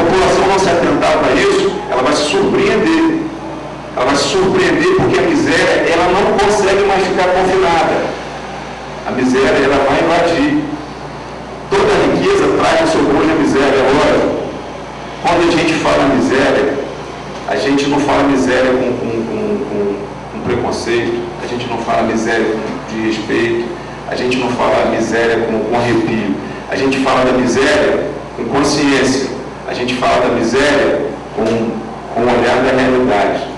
população não se atentar para isso, ela vai se surpreender. Ela vai se surpreender porque a miséria, ela não consegue mais ficar confinada. A miséria, ela vai invadir. Toda a riqueza traz no seu bojo a miséria. Agora, quando a gente fala miséria, a gente não fala miséria com preconceito, a gente não fala miséria com desrespeito, a gente não fala miséria com arrepio, a gente fala da miséria com consciência, a gente fala da miséria com o olhar da realidade.